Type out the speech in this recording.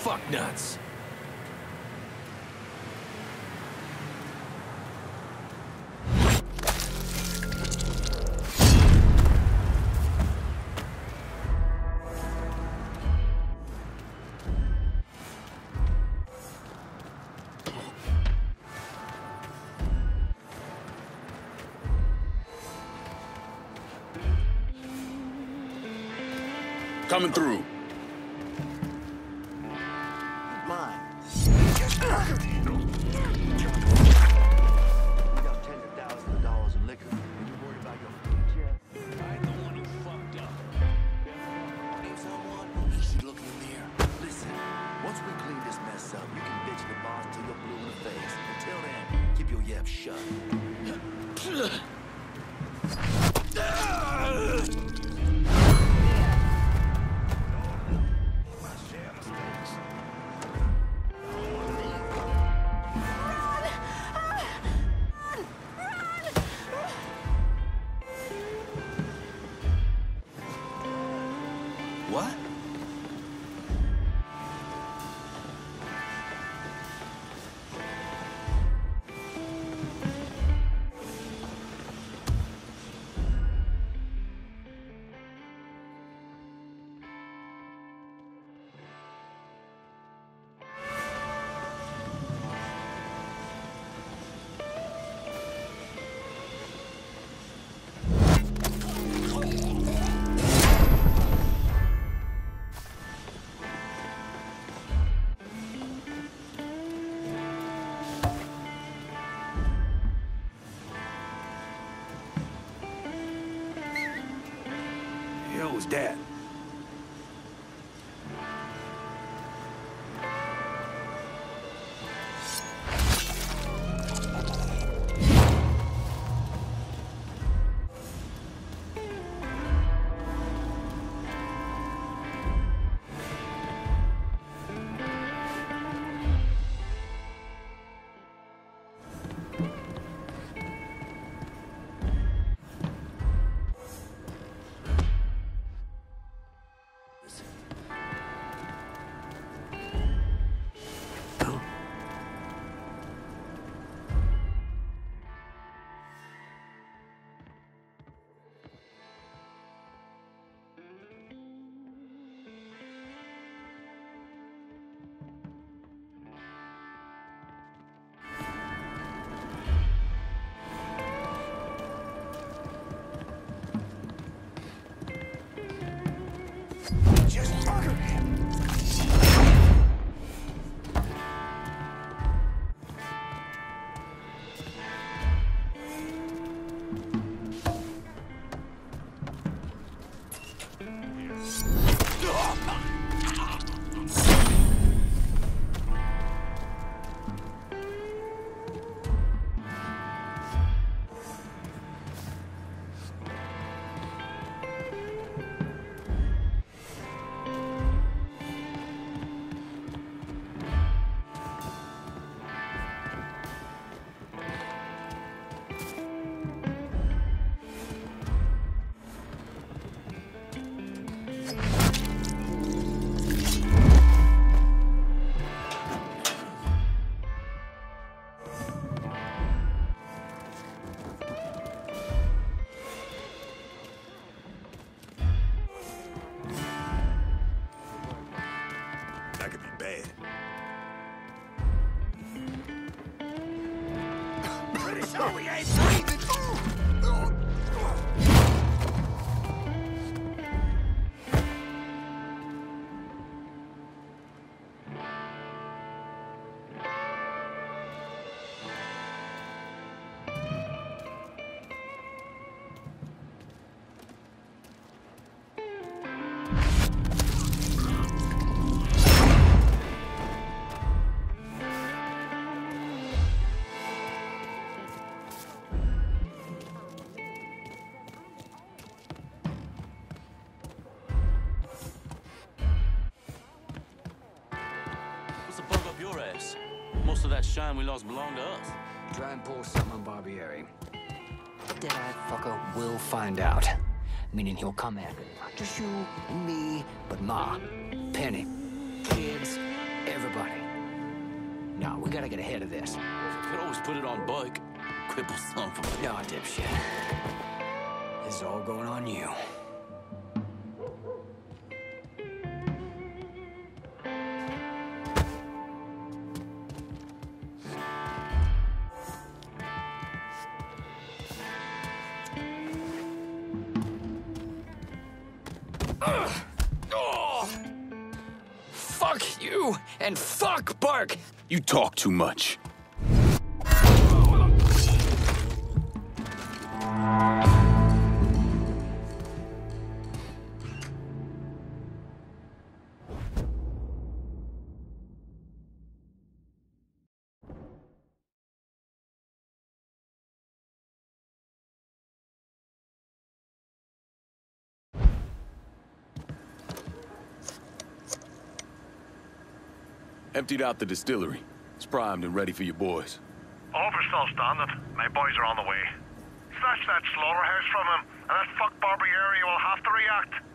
fucknuts. Coming through. Mine. We got tens of thousands of dollars in liquor. Are you worried about your future? I'm the one who fucked up. Need someone? Easy looking in there. Listen, once we clean this mess up, you can bitch the boss till you're blue in the face. Until then, keep your yap shut. What? Hell was that? Just murder him! That could be bad. Pretty sure we ain't breathing! What's the bug up your ass? Most of that shine we lost belonged to us. Try and pull something on Barbieri. Dead-eyed fucker will find out. Meaning he'll come after not just you and me, but Ma, Penny, kids, everybody. No, we gotta get ahead of this. Could always put it on bike. Cripple son of a... No, dipshit. This is all going on you. Fuck you, and fuck Burke! You talk too much. Emptied out the distillery. It's primed and ready for your boys. Hope we're still standing. My boys are on the way. Snatch that slaughterhouse from him, and that fuck Barbieri will have to react.